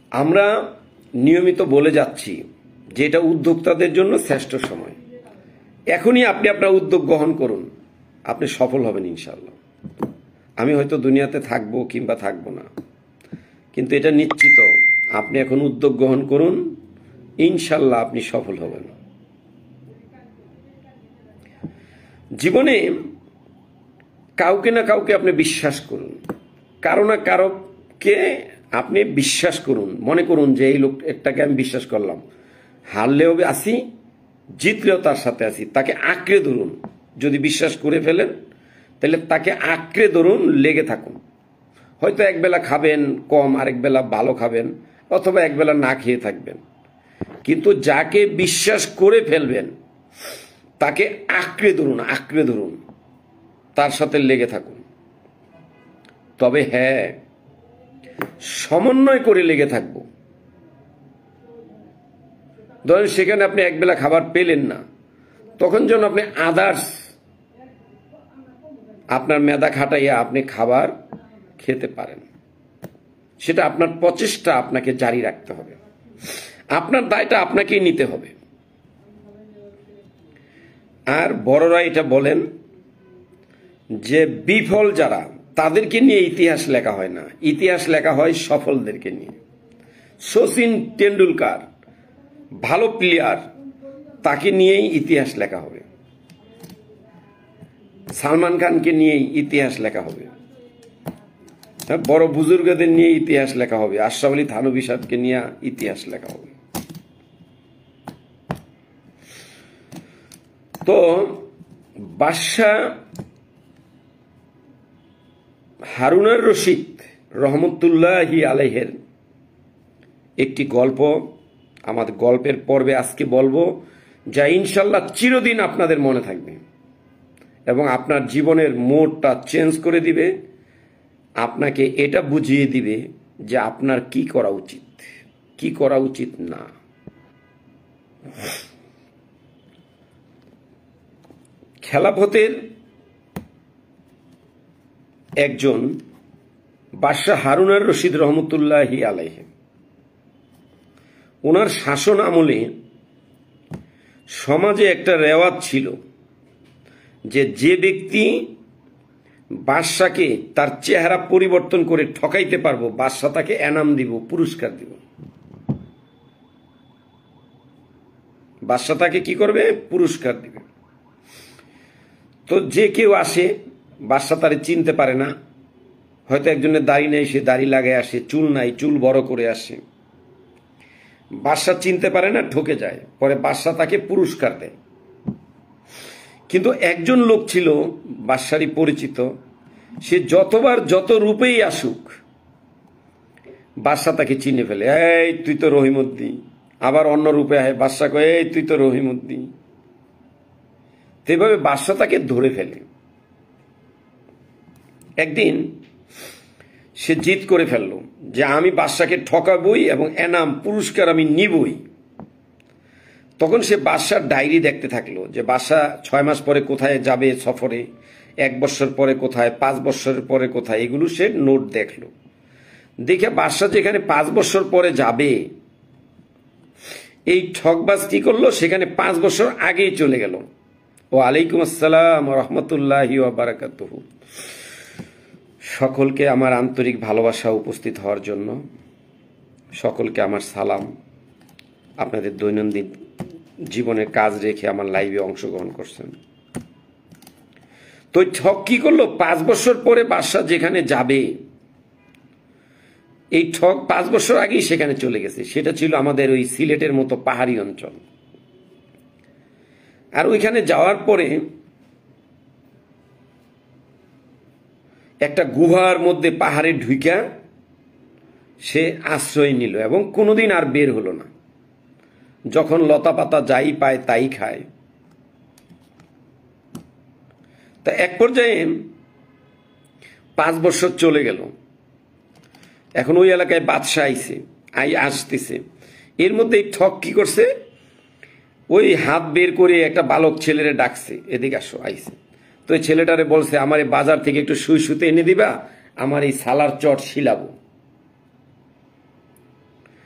আমরা নিয়মিত বলে যাচ্ছি যে এটা উদ্যোক্তাদের জন্য শ্রেষ্ঠ সময়। এখনই আপনি আপনার উদ্যোগ গ্রহণ করুন, আপনি সফল হবেন ইনশাআল্লাহ। আমি হয়তো দুনিয়াতে থাকবো কিংবা থাকবো না, কিন্তু এটা নিশ্চিত আপনি এখন উদ্যোগ গ্রহণ করুন, ইনশাআল্লাহ আপনি সফল হবেন। জীবনে কাউকে না কাউকে আপনি বিশ্বাস করুন, কারো না কারোকে আপনি বিশ্বাস করুন। মনে করুন যে এই লোকটাকে আমি বিশ্বাস করলাম, হারলেও আসি জিতলেও তার সাথে আসি, তাকে আঁকড়ে ধরুন। যদি বিশ্বাস করে ফেলেন তাহলে তাকে আঁকড়ে ধরুন, লেগে থাকুন। হয়তো একবেলা খাবেন কম, আরেক বেলা ভালো খাবেন, অথবা একবেলা না খেয়ে থাকবেন, কিন্তু যাকে বিশ্বাস করে ফেলবেন তাকে আঁকড়ে ধরুন, আঁকড়ে ধরুন, তার সাথে লেগে থাকুন। তবে হ্যাঁ, সমন্বয় করে লেগে থাকবো। ধরেন সেখানে আপনি একবেলা খাবার পেলেন না, তখন যেন আপনি আদার্স আপনার মেধা খাটাইয়া আপনি খাবার খেতে পারেন। সেটা আপনার প্রচেষ্টা আপনাকে জারি রাখতে হবে, আপনার দায়টা আপনাকেই নিতে হবে। আর বড়রা এটা বলেন যে বিফল যারা, তাদেরকে নিয়ে ইতিহাস লেখা হয় না, ইতিহাস লেখা হয় সফলদেরকে নিয়ে। শচীন টেন্ডুলকার ভালো প্লেয়ার, তাকে নিয়েই ইতিহাস লেখা হবে। সালমান খানকে নিয়েই ইতিহাস লেখা হবে, বড় বুজুর্গদের নিয়ে ইতিহাস লেখা হবে, আশরাফ আলী থানভী সাহেবকে নিয়ে ইতিহাস লেখা হবে। তো বাদশাহ হারুনুর রশিদ রহমতুল্লাহি আলাইহির একটি গল্প আমাদের গল্পের পর্বে আজকে বলবো, যা ইনশাল্লাহ চিরদিন আপনাদের মনে থাকবে এবং আপনার জীবনের মোড়টা চেঞ্জ করে দিবে। আপনাকে এটা বুঝিয়ে দিবে যে আপনার কি করা উচিত, কি করা উচিত না। খেলাফতের একজন বাদশাহ হারুনুর রশিদ রহমতুল্লাহি আলাইহি, ওনার শাসন আমলে সমাজে একটা রেওয়াজ ছিল যে যে ব্যক্তি বাদশাকে তার চেহারা পরিবর্তন করে ঠকাইতে পারবো, বাদশা তাকে এনাম দিব, পুরস্কার দিব। বাদশা তাকে কি করবে? পুরস্কার দিবে। তো যে কেউ আসে, বাদশা তারে চিনতে পারে না, হয়তো একজনের দাড়ি নেই, সে দাড়ি লাগায় আসে, চুল নাই, চুল বড় করে আসে, বাদশা চিনতে পারে না, ঠকে যায়। পরে বাদশা তাকে পুরস্কার দেয়। কিন্তু একজন লোক ছিল বাদশারই পরিচিত, সে যতবার যত রূপেই আসুক বাদশা তাকে চিনে ফেলে, এই তুই তো রহিমউদ্দিন। আবার অন্য রূপে আয়, বাদশা কয় এই তুই তো রহিমউদ্দিন। এভাবে বাদশা তাকে ধরে ফেলে। একদিন সে জিদ করে ফেলল যে আমি বাদশাকে ঠকাবই এবং এনাম পুরস্কার আমি নিবই। তখন সে বাদশার ডায়েরি দেখতে থাকলো যে বাদশা 6 মাস পরে কোথায় যাবে সফরে, 1 বছর পরে কোথায়, 5 বছরের পরে কোথায়, এগুলো সে নোট দেখলো। দেখে বাদশা যেখানে 5 বছর পরে যাবে, এই ঠকবাজ কি করলো, সেখানে 5 বছর আগেই চলে গেল। ওয়ালাইকুম আসসালাম রহমতুল্লাহি ওয়া বারাকাতুহু। সকলকে আমার আন্তরিক ভালোবাসা উপস্থিত হওয়ার জন্য সকলকে আমার সালাম। আপনাদের দৈনন্দিন জীবনের কাজ রেখে আমার লাইভে অংশগ্রহণ করছেন। তো ঠক কি করলো, 5 বছর পরে বাদশা যেখানে যাবে, এই ঠক 5 বছর আগেই সেখানে চলে গেছে। সেটা ছিল আমাদের ওই সিলেটের মতো পাহাড়ি অঞ্চল। আর ওইখানে যাওয়ার পরে একটা গুহার মধ্যে পাহাড়ে ঢুইকা সে আশ্রয় নিল এবং কোনোদিন আর বের হলো না। যখন লতা পাতা যাই পায় তাই খায়। তা এক পর্যায়ে 5 বছর চলে গেল। এখন ওই এলাকায় বাদশা আসতেছে। এর মধ্যে এই ঠক কি করছে, ওই হাত বের করে একটা বালক ছেলেরে ডাকছে, এদিকে আসো, আইছে। তো এই ছেলেটারে বলছে আমার এই বাজার থেকে একটু সুই সুতে এনে দিবা, আমার এই সালার চট শিলাবো।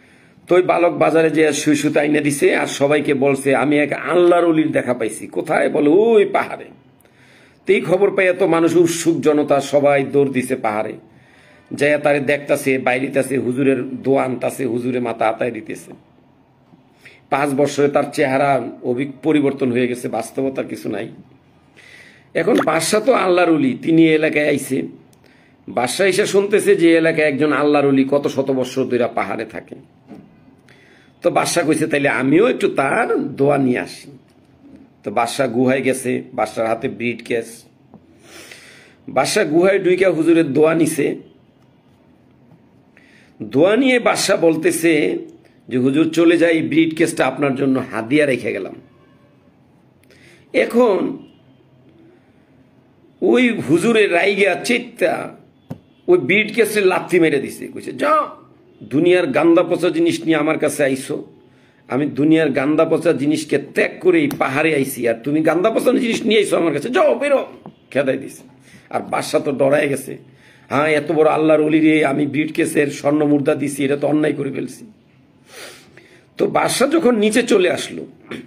তো ওই বালক বাজারে যে সুইসুতে আইনে দিছে আর সবাইকে বলছে আমি এক আল্লাহর ওলির দেখা পাইছি। কোথায়? বলে ওই পাহাড়ে। তো এই খবর পাইয়া তো মানুষ উৎসুক জনতা সবাই দৌড় দিছে পাহাড়ে, যাইয়া তারে দেখতাছে, বাইরিতেছে, হুজুরের দোয়া আনতাছে, হুজুরে মাথা আতায় দিতেছে। 5 বছরে তার চেহারা পরিবর্তন হয়ে গেছে, বাস্তবতার কিছু নাই। এখন বাদশাহ তো আল্লাহর ওলি, তিনি এলাকায় আইছে। বাদশাহ এসে শুনতেছে যে এলাকায় একজন আল্লাহর ওলি কত শত বছর ধরে পাহাড়ে থাকে। তো বাদশাহ কইছে তাইলে আমিও একটু তার দোয়া নিয়ে আসি। তো বাদশাহ গুহায় গেছে, বাদশার হাতে ব্রিড কেস। বাদশাহ গুহায় ঢুইকা হুজুরের দোয়া নিছে। দোয়া নিয়ে বাদশাহ বলতেছে যে হুজুর চলে যাই, ব্রিড কেসটা আপনার জন্য হাদিয়া রেখে গেলাম। এখন ওই হুজুরের রাইগা চিত্তা ওই ব্রিড কেসে লাথি মেরে দিছে, কইছে যা দুনিয়ার গান্দা পচা জিনিস নিয়ে আমার কাছে আইসো, আমি দুনিয়ার গান্দা পচা জিনিসকে ত্যাগ করে পাহাড়ে আইছি, আর তুমি গান্দা পচা জিনিস নিয়ে আইসো আমার কাছে, যাও বেরো, খেদাই দিছে। আর বাদশাহ তো ডরায় গেছে, হ্যাঁ এত বড় আল্লাহর ওলি রে আমি ব্রিড কেসের স্বর্ণ মুদ্রা দিছি, এটা তো অন্যায় করে ফেলছি। তো বাদশাহ যখন নিচে চলে আসলো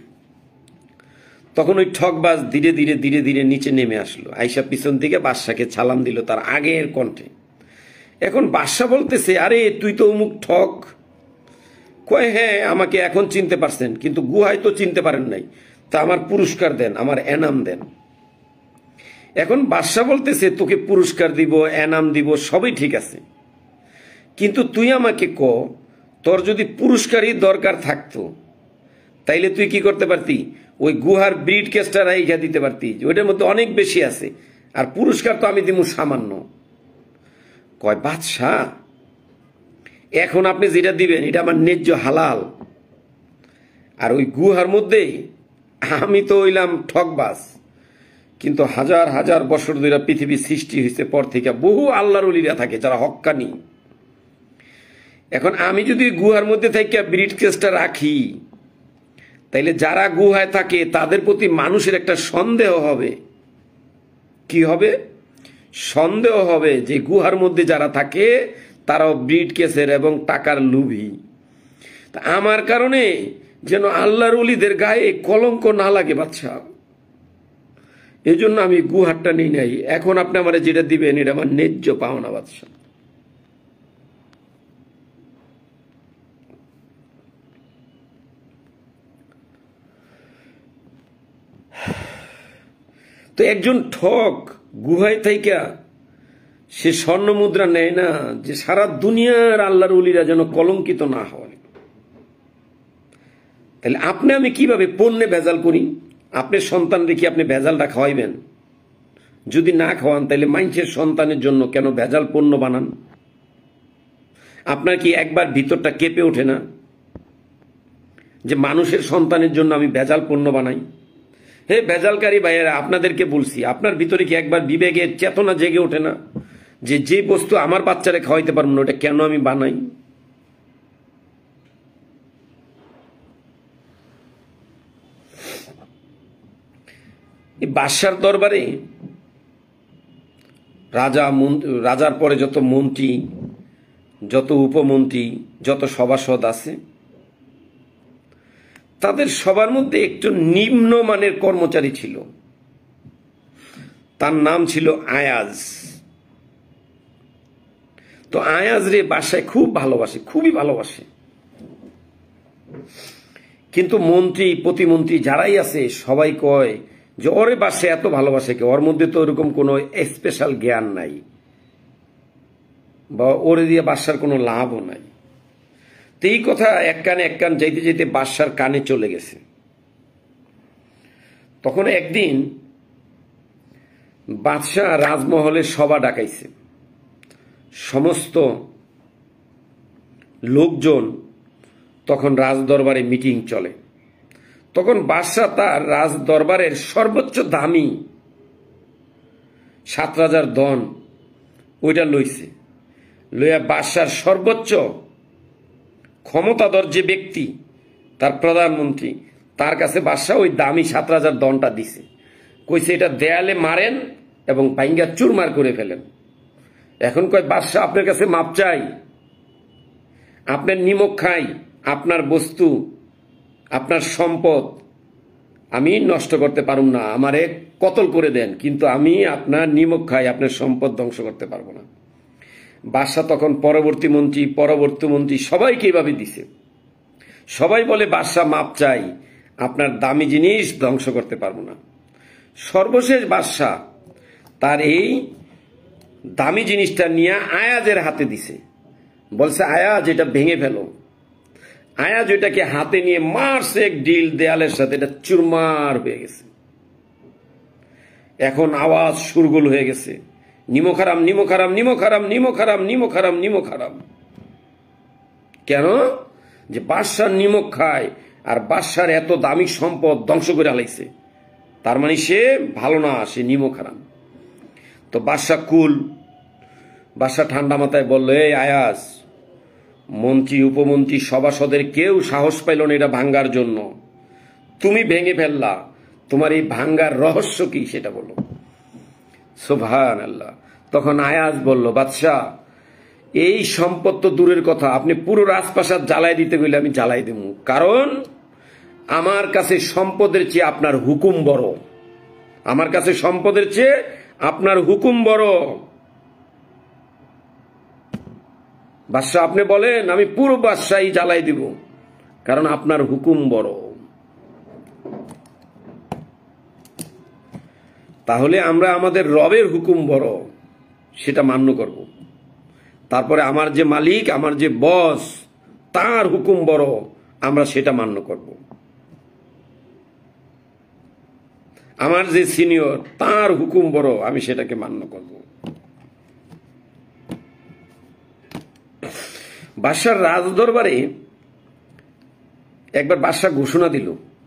তখন ওই ঠকবাজ ধীরে ধীরে ধীরে ধীরে নিচে নেমে আসলো, আইসা পিছন থেকে বাদশাকে ছালাম দিল তার আগের কণ্ঠে। এখন বাদশাহ বলতেছে আরে তুই তো অমুক ঠক। কয় হ্যাঁ আমাকে এখন চিনতে পারছেন, কিন্তু গুহায় তো চিনতে পারেন নাই, তা আমার পুরস্কার দেন, আমার এনাম দেন। এখন বাদশাহ বলতেছে তোকে পুরস্কার দিব, এনাম দিব, সবই ঠিক আছে, কিন্তু তুই আমাকে ক তোর যদি পুরস্কারই দরকার থাকতো তাইলে তুই কি করতে পারতি? ওই গুহার ব্রিড কেসটা রাইখা দিতে পারতি, ওইটার মধ্যে অনেক বেশি আছে, আর পুরস্কার তো আমি দিব সামান্য। কয় বাদশাহ এখন আপনি যেটা দিবেন এটা আমার ন্যায্য হালাল, আর ওই গুহার মধ্যে আমি তো হইলাম ঠকবাজ, কিন্তু হাজার হাজার বছর ধরে পৃথিবী সৃষ্টি হয়েছে পর থেকে বহু আল্লাহর ওলিরা থাকে যারা হক্কানি। এখন আমি যদি গুহার মধ্যে থেকে ব্রিড কেসটা রাখি তাইলে যারা গুহায় থাকে তাদের প্রতি মানুষের একটা সন্দেহ হবে। কি হবে? সন্দেহ হবে যে গুহার মধ্যে যারা থাকে তারাও ব্রিড কেসের এবং টাকার লোভী। তা আমার কারণে যেন আল্লাহর ওলিদের গায়ে কলঙ্ক না লাগে বাদশা, এই জন্য আমি গুহারটা নিই নাই। এখন আপনি আমার যেটা দিবেন এটা আমার ন্যায্য পাওনা বাদশা। তো একজন ঠক গুহায় থাইকা সে স্বর্ণ মুদ্রা নেয় না যে সারা দুনিয়ার আল্লাহর ওলিরা যেন কলঙ্কিত না হয়। তাহলে আপনি আমি কিভাবে পণ্যে ভেজাল করি? আপনার সন্তান রেখে আপনি ভেজালটা খাওয়াইবেন? যদি না খাওয়ান তাহলে মানুষের সন্তানের জন্য কেন ভেজাল পণ্য বানান? আপনার কি একবার ভিতরটা কেঁপে ওঠে না যে মানুষের সন্তানের জন্য আমি ভেজাল পণ্য বানাই? হে ভেজালকারী ভাইয়েরা, আপনাদেরকে বলছি, আপনার ভিতরে কি একবার বিবেকের চেতনা জেগে ওঠে না যে যে বস্তু আমার বাচ্চারে খাওয়াইতে পারবো না ওটা কেন আমি বানাই? এই বাদশার দরবারে রাজার পরে যত মন্ত্রী, যত উপমন্ত্রী, যত সভাসদ আছে তাদের সবার মধ্যে একটু নিম্নমানের কর্মচারী ছিল, তার নাম ছিল আয়াজ। তো আয়াজ রে বাসায় খুব ভালোবাসে, খুবই ভালোবাসে, কিন্তু মন্ত্রী প্রতিমন্ত্রী যারাই আছে সবাই কয় যে ওরে বাসায় এত ভালোবাসে কে, ওর মধ্যে তো ওরকম কোনো স্পেশাল জ্ঞান নাই বা ওরে দিয়ে বাসার কোনো লাভও নাই। তো এই কথা এক কান যাইতে যাইতে বাদশার কানে চলে গেছে। তখন একদিন বাদশাহ রাজমহলে সভা ডাকাইছে, সমস্ত লোকজন তখন রাজদরবারে মিটিং চলে। তখন বাদশাহ তার রাজদরবারের সর্বোচ্চ দামি 7 রাজার ধন ওইটা লইছে, লইয়া বাদশার সর্বোচ্চ ক্ষমতাধর যে ব্যক্তি তার প্রধানমন্ত্রী তার কাছে বাদশাহ ওই দামি 7 রাজার ধনটা দিছে। কইছে এটা দেয়ালে মারেন এবং ভাঙ্গা চুরমার করে ফেলেন। এখন কয় বাদশাহ আপনার কাছে মাপ চাই, আপনার নিমক খাই, আপনার বস্তু, আপনার সম্পদ আমি নষ্ট করতে পারুম না, আমারে কতল করে দেন, কিন্তু আমি আপনার নিমক খাই, আপনার সম্পদ ধ্বংস করতে পারবো না। বাদশাহ তখন পরবর্তী মন্ত্রী সবাইকে এভাবে দিছে। সবাই বলে বাদশাহ মাপ চাই, আপনার দামি জিনিস ধ্বংস করতে পারবো না। সর্বশেষ বাদশাহ তার এই দামি জিনিসটা নিয়ে আয়াজের হাতে দিছে, বলছে আয়াজ এটা ভেঙে ফেলো। আয়াজ ওইটাকে হাতে নিয়ে মারছে এক ডিল দেয়ালের সাথে, এটা চুরমার হয়ে গেছে। এখন আওয়াজ সুরগুল হয়ে গেছে, নিমক হারাম, নিমক হারাম, নিমক হারাম, নিমক হারাম, নিমক হারাম, নিমক হারাম। কেন? যে বাদশার নিমক খায় আর বাদশার এত দামি সম্পদ ধ্বংস করে হালাইছে, তার মানে সে ভালো না, সে নিমক হারাম। তো বাদশাহ ঠান্ডা মাথায় বলল, এই আয়াজ, মন্ত্রী উপমন্ত্রী সভাসদের কেউ সাহস পাইল না এটা ভাঙ্গার জন্য, তুমি ভেঙে ফেললা, তোমার এই ভাঙ্গার রহস্য কি সেটা বলো। সুবহানাল্লাহ। তখন আয়াজ বলল, বাদশাহ এই সম্পদ তো দূরের কথা, আপনি পুরো রাজপ্রাসাদ জ্বালাই দিতে গেলে আমি জ্বালাই দেব, কারণ আমার কাছে সম্পদের চেয়ে আপনার হুকুম বড়, আমার কাছে সম্পদের চেয়ে আপনার হুকুম বড়। বাদশাহ আপনি বলেন, আমি পুরো বাদশাহী জ্বালাই দিব, কারণ আপনার হুকুম বড়। তাহলে আমরা আমাদের রবের হুকুম বড় সেটা মান্য করব। তারপরে আমার যে মালিক, আমার যে বস, তার হুকুম বড়, আমরা সেটা মান্য করব। আমার যে সিনিয়র, তার হুকুম বড়, আমি সেটাকে মান্য করব। বাদশার রাজদরবারে একবার বাদশাহ ঘোষণা দিল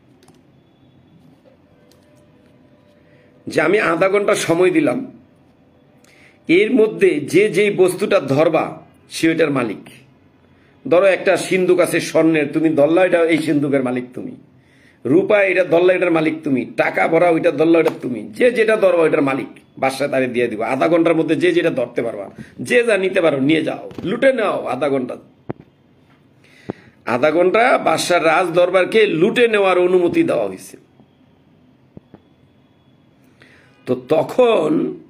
যে আমি আধা ঘন্টা সময় দিলাম, এর মধ্যে যে যেই বস্তুটা ধরবা সে ওইটার মালিক। ধরো একটা সিন্দুক আছে স্বর্ণের, তুমি ধরলা, এটা এই সিন্দুকের মালিক তুমি। রূপা এটা ধরলা, এটার মালিক তুমি। টাকা ভরা ওইটা ধরলা, ওইটা তুমি। যে যেটা ধরবা ওইটার মালিক বাদশাহ তারে দিয়ে দিব। আধা ঘন্টার মধ্যে যে যেটা ধরতে পারবা, যে যা নিতে পারো নিয়ে যাও, লুটে নাও। আধা ঘন্টা বাদশার রাজ দরবারকে লুটে নেওয়ার অনুমতি দেওয়া হয়েছে। তো তখন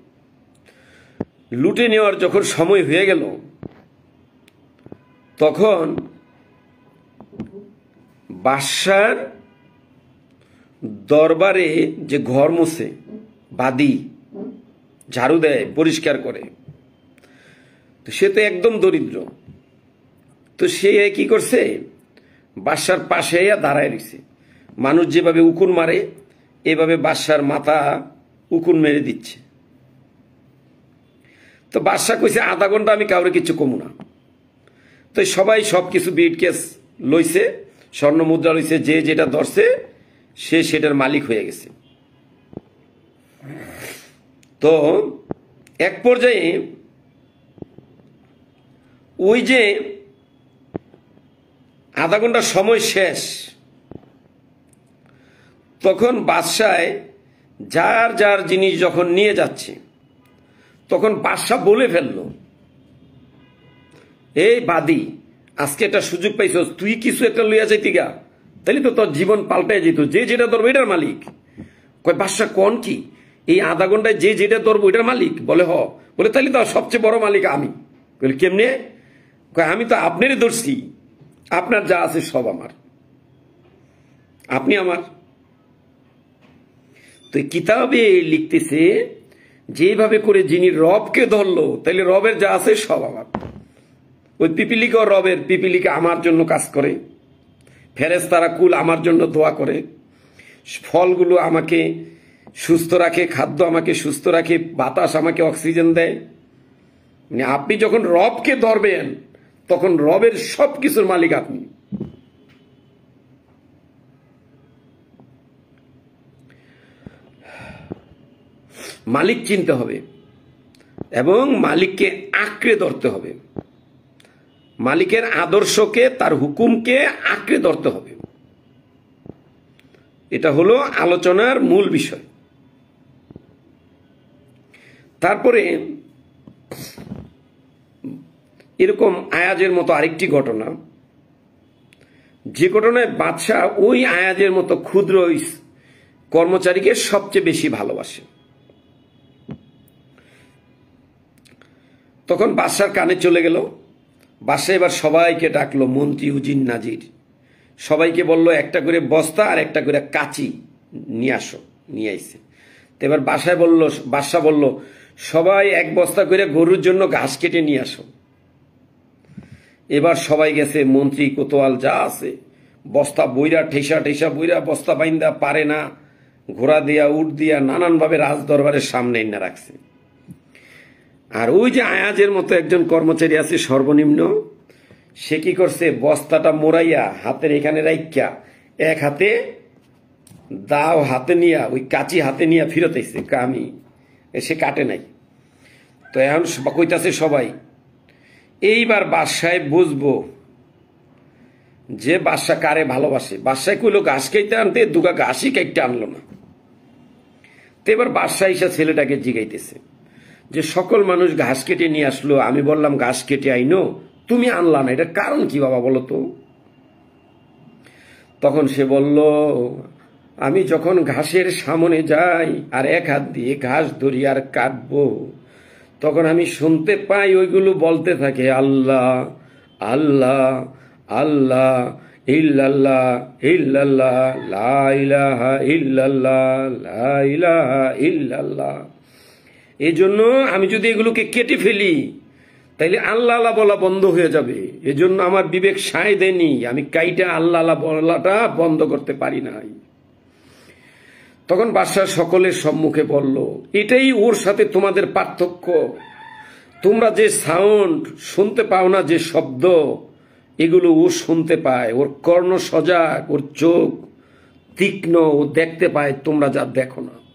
লুটে নেওয়ার যখন সময় হয়ে গেল, তখন বাদশার দরবারে যে ঘর মুছে, বাদি ঝাড়ু দেয়, পরিষ্কার করে, তো সে তো একদম দরিদ্র। তো সে কি করছে, বাদশার পাশে দাঁড়ায় রয়েছে। মানুষ যেভাবে উকুন মারে, এভাবে বাদশার মাথা উকুন মেরে দিচ্ছে। তো বাদশাহ কইছে আধা ঘন্টা আমি কাউরে কিছু কমু না। তো সবাই সবকিছু ব্রিফকেস লইছে, স্বর্ণ মুদ্রা লইছে, যে যেটা ধরছে সে সেটার মালিক হয়ে গেছে। তো এক পর্যায়ে ওই যে আধা ঘন্টা সময় শেষ, তখন বাদশায় যার যার জিনিস যখন নিয়ে যাচ্ছে, তখন বাদশাহ বলে ফেললো, এই বাদী, আজকে একটা সুযোগ পাইছস, তুই কিছু একটা লইয়া যাইতি গা, তাহলে তো তোর জীবন পাল্টাই যেত। যে যেটা ধরবো এটার মালিক। কয় বাদশাহ কোন কি, এই আধা ঘন্টায় যে যেটা ধরবো এটার মালিক? বলে হ। বলে তাহলে তো সবচেয়ে বড় মালিক আমি। বলে কেমনে? কয় আমি তো আপনারই ধরছি, আপনার যা আছে সব আমার, আপনি আমার। তো কিতাবে লিখতেছে যেভাবে করে যিনি রবকে ধরলো, তাহলে রবের যা আছে সব আমার। ওই পিপিলিকা রবের, পিপিলিকা আমার জন্য কাজ করে, ফেরেশতারা কুল আমার জন্য দোয়া করে, ফলগুলো আমাকে সুস্থ রাখে, খাদ্য আমাকে সুস্থ রাখে, বাতাস আমাকে অক্সিজেন দেয়। মানে আপনি যখন রবকে ধরবেন, তখন রবের সবকিছুর মালিক আপনি। মালিক চিনতে হবে এবং মালিককে আঁকড়ে ধরতে হবে। মালিকের আদর্শকে, তার হুকুমকে আঁকড়ে ধরতে হবে। এটা হলো আলোচনার মূল বিষয়। তারপরে এরকম আয়াজের মতো আরেকটি ঘটনা, যে ঘটনায় বাদশাহ ওই আয়াজের মতো ক্ষুদ্র কর্মচারীকে সবচেয়ে বেশি ভালোবাসে। তখন বাদশার কানে চলে গেল। বাদশা এবার সবাইকে ডাকলো, মন্ত্রী, উজির, নাজির, সবাইকে বলল একটা করে বস্তা আর একটা করে কাঁচি নিয়ে আসো। নিয়ে আইছে। তো এবার বাদশা বলল সবাই এক বস্তা করে গরুর জন্য ঘাস কেটে নিয়ে আসো। এবার সবাই গেছে, মন্ত্রী কোতোয়াল যা আছে বস্তা বইরা ঠেসা বইরা বস্তা বাইন্দা পারে না, ঘোড়া দিয়া উট দিয়া নানানভাবে রাজ দরবারের সামনে এনে রাখছে। আর ওই যে আয়াজের মতো একজন কর্মচারী আছে সর্বনিম্ন, সে কি করছে, বস্তাটা মোড়াইয়া হাতের এখানে রাইখা এক হাতে দাও হাতে নিয়া ওই কাঁচি হাতে নিয়া ফিরত আইছে, আমি সে কাটে নাই। তো এখন কইতাছে সবাই, এইবার বাদশাহ বুঝবো যে বাদশাহ কারে ভালোবাসে। বাদশাহ কইলো ঘাস খাইতে আনতে, দুগা ঘাসই কাইতে আনলো না। তো এবার বাদশাহ ইসা ছেলেটাকে জিগাইতেছে যে সকল মানুষ ঘাস কেটে নিয়ে আসলো, আমি বললাম ঘাস কেটে আইনো, তুমি আনলা না, এটা কারণ কি বাবা বলো তো? তখন সে বলল, আমি যখন ঘাসের সামনে যাই আর এক হাত দিয়ে ঘাস ধরি আর কাটবো, তখন আমি শুনতে পাই ওইগুলো বলতে থাকে আল্লাহ আল্লাহ আল্লাহ ইল্লাল্লাহ ইল্লাল্লাহ লা ইলাহা ইল্লাল্লাহ লা ইলাহা ইল্লাল্লাহ। এই জন্য আমি যদি এগুলোকে কেটে ফেলি তাইলে আল্লাহ আল্লাহ বলা বন্ধ হয়ে যাবে। এজন্য আমার বিবেক সায় দেয়নি, আমি কাইটা আল্লাহ আল্লাহ বলাটা বন্ধ করতে পারি নাই। তখন বাদশাহ সকলের সম্মুখে বলল, এটাই ওর সাথে তোমাদের পার্থক্য। তোমরা যে সাউন্ড শুনতে পাও না, যে শব্দ, এগুলো ও শুনতে পায়। ওর কর্ণ সজাগ, ওর চোখ তীক্ষ্ণ, ও দেখতে পায়, তোমরা যা দেখো না।